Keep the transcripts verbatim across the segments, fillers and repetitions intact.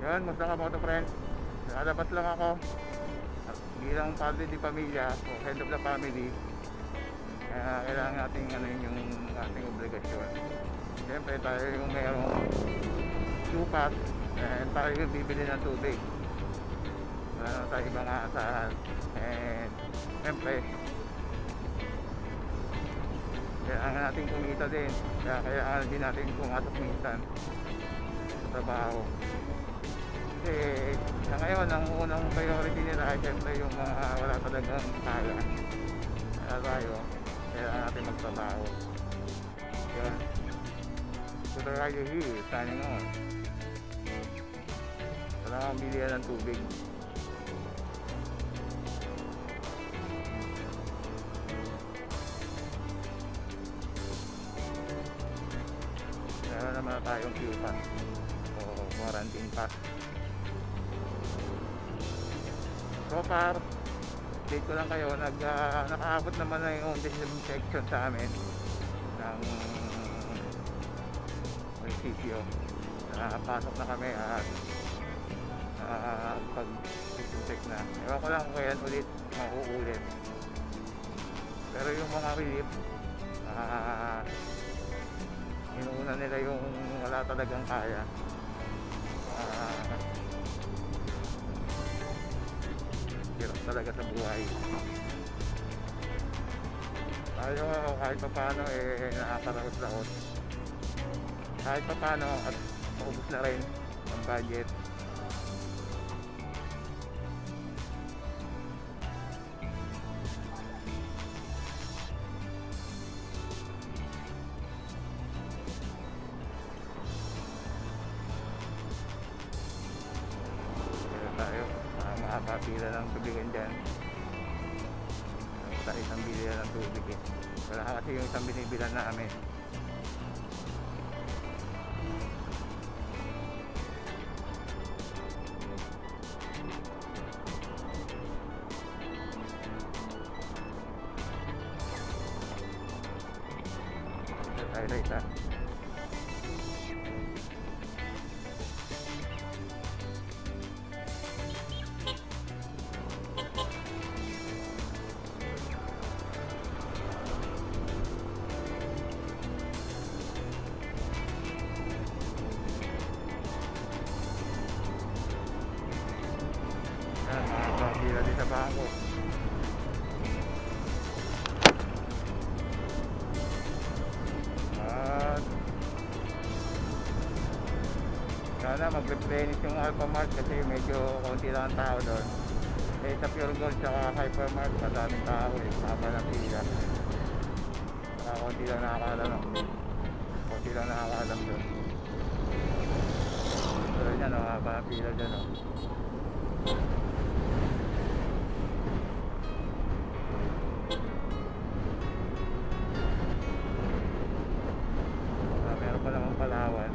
Yun, musta ka moto friend? Nakalabas lang ako bilang padre di pamilya o head of the family. Kaya kailangan natin ano yung ating obligasyon. Siyempre tayo yung mayroong supat and tayo yung bibili ng tubig. Wala na tayo ibang aasahan. And siyempre kailangan natin kumita din. Kaya kailangan din natin pumasok minsan sa trabaho. Kasi sa ngayon ang unang priority nila ay siyempre yung mga wala talagang kaya. Kaya tayo kailangan natin magtrabaho. Yun. So the rider here signing on. Kailangan bilihan ng tubig. Meron naman tayong Q pass o quarantine pass. So far, update ko lang kayo, nag, uh, nakaabot naman na yung disinfection sa amin ng munisipyo. Nakapasok na kami at uh, pag-disinfect na. Ewan ko lang kung kaya ulit mauulit. Pero yung mga relief, uh, inuuna nila yung wala talagang kaya. Uh, hirap talaga sa buhay. Tayo kahit pa paano eh nakakaraos-raos. Kahit pa paano at maubos na rin ang budget. Makapila ng tubigan dyan sa isang bilihan ng tubig eh. Wala kasi yung isang binibilan namin. Tayo tayo tayo sila din sa bangko. At sana mag-replenish yung Alphamart kasi medyo konti lang ang tao doon. Eh sa Pure Gold tsaka Hypermart madaming tao eh, haba ng pila. Saka konti lang nakakaalam no? konti lang nakakaalam doon. So yun o, haba ng pila dyan o. Palawan.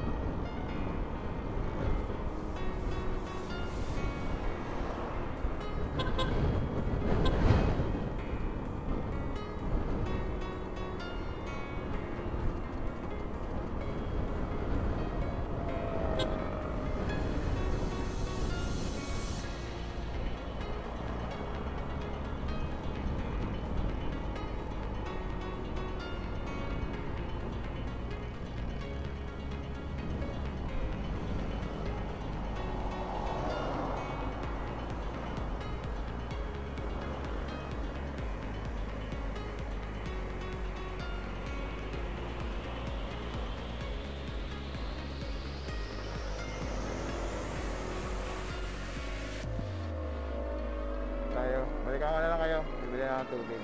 Tayo, balikan ko na lang kayo, bibili na ng tubig.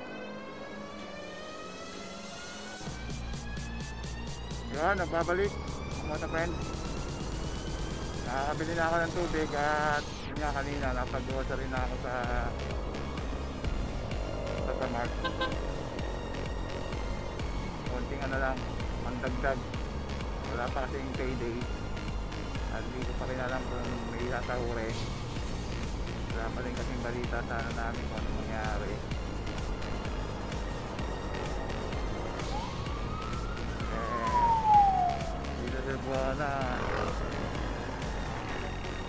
Yun, nagbabalik mga friend. Nakakabili na ako ng tubig at yun nga kanina napag-grocery na ako sa sa Samart. Konting ano lang, mandagdag. Wala pa kasing payday at hindi ko pa rin alam kung may tatahure. Wala pa rin kasing balita sa ano namin kung ano mangyari. Eh, dito sa Buwana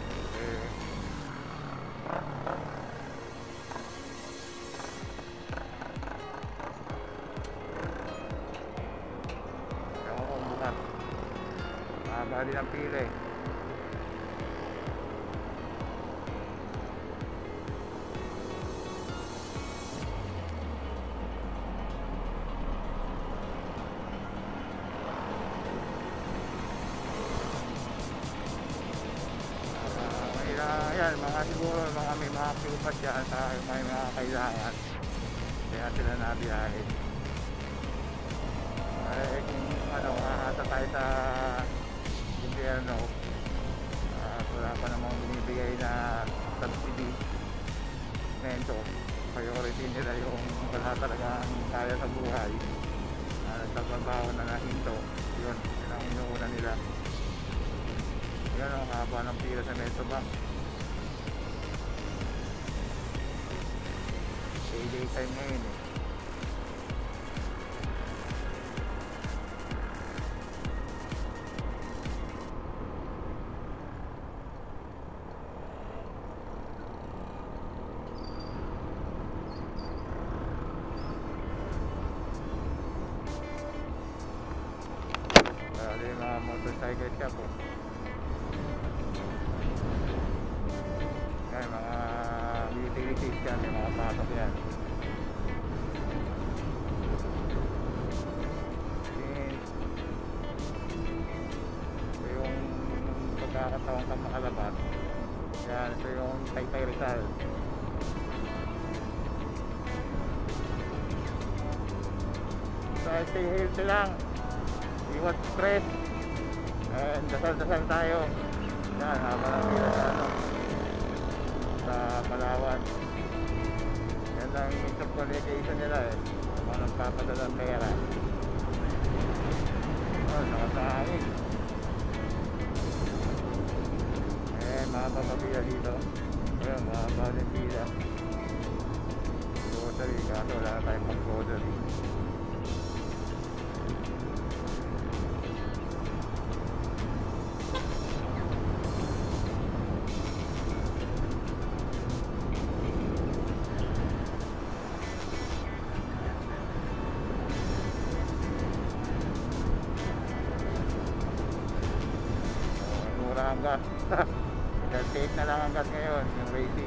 ng pila eh. Ayan, mga siguro mga may mga piupat yan sa may mga kailangan, kaya sila nabiyahe. Eh kung ano, makakata tayo sa gobyerno at wala pa namang binibigay na subsidy, mento, priority nila yung wala talagang kaya sa buhay, uh, nagtatrabaho na nahinto, yun, yun ang inuuna nila. Yan ang haba ng pila sa Metro Bank. Payday time ngayon eh. Lalo yung mga motorcycle shop oh. Yan, mga utilities yan, may mga patok yan. Ito yung pagkakataon ka makalabas. Yan, ito yung Taytay Rizal. So, stay healthy lang. Iwas stress. And dasal-dasal tayo. Yan, haba ng pila sa ano, sa Palawan. Yan lang yung intercommunication nila eh, mga nagpapadala ng pera. Oh, nakasahangin. Eh, mahaba pa pila dito. Ayun, mahaba din pila. Grocery, kaso wala na tayong pang grocery. Ang gas. Safe na lang ang gas ngayon, yung racing.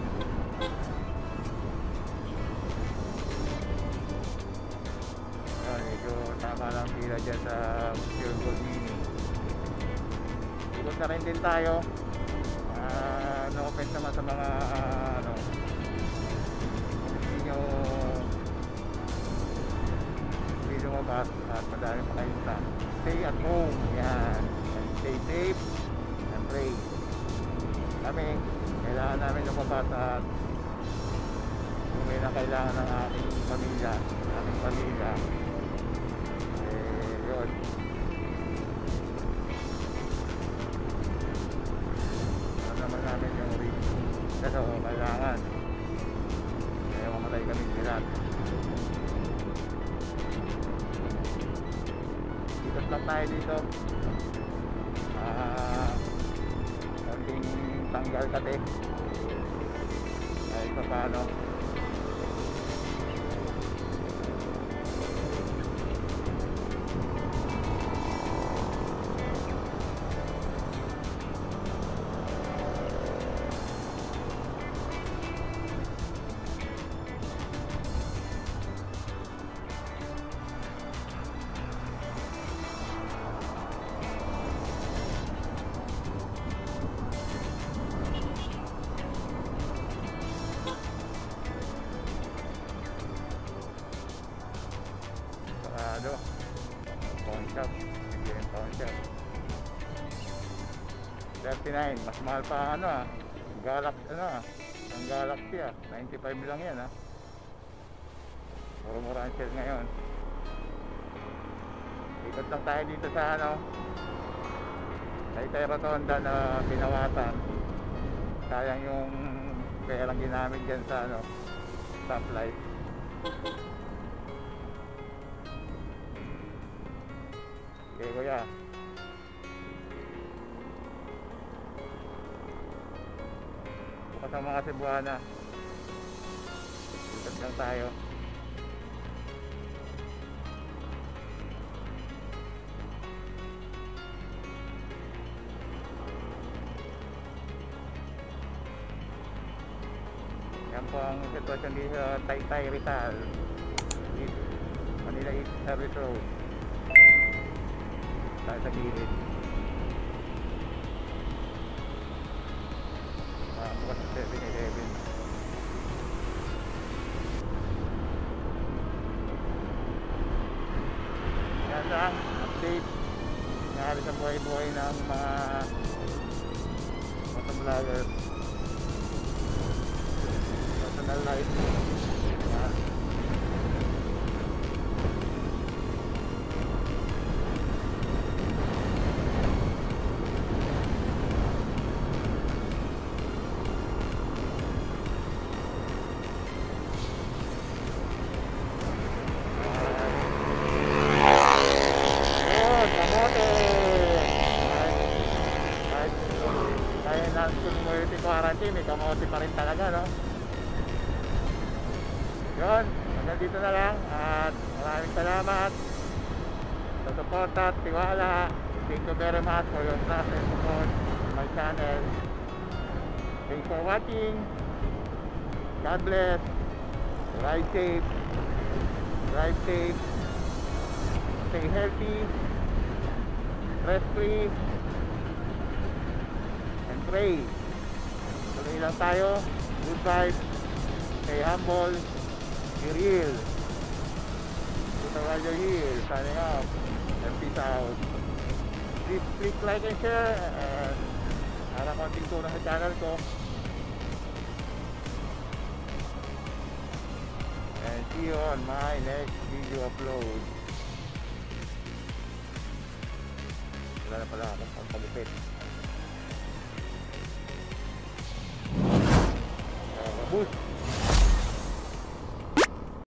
Ayan, medyo tama lang pila dyan sa Pure Gold Mini. Ikot na rin din tayo. Uh, no offense naman sa mga uh, ano, kung hindi nyo hindi lumabas at madami pa kayo sa stay at home. Yan, and stay safe. Pray. Kami, kailangan namin lumabas at kung may na kailangan ng aking pamilya, aking pamilya, eh, yun. Ano naman namin yung risk. Kasi kailangan. Kaya mamatay kami sila. Dito lang tayo dito. Ah... tanggal kate ay pa paano ano, pawn shop, hindi pawn shop. thirty-nine, mas mahal pa ano ah, Galaxy ano ah, ang Galaxy ah, ninety-five lang yan ah. Mura-mura ang share ngayon. Ikot lang tayo dito sa ano, Taytay Rotonda na Binawatan. Sayang yung perang ginamit dyan sa ano, stoplight. Okay kuya. Bukas ang mga Cebuana. Ikot lang tayo. Yan po ang sitwasyon dito sa Taytay Rizal, East, Manila East Service Road. Tayo sa gilid. Ah, bukas sa seven eleven. Yan lang, update nangyari sa buhay-buhay ng mga motovloggers. Personal life. Yan. Yun, kamote. Kahit kaya na community quarantine, may kamote pa rin talaga, no? Yun, hanggang dito na lang at maraming salamat sa support at tiwala. Thank you very much for your trust and support to my channel. Thanks for watching. God bless. Ride safe. Drive safe. Stay healthy. Stress free. And pray. Tuloy lang tayo. Good vibes. Stay humble. Be real. Put a radio here. Signing out. And peace out. Please click like and share. And para konting tulong sa channel ko. And see you on my next video upload. Wala na pala ako ang pagupit. Uh, boost.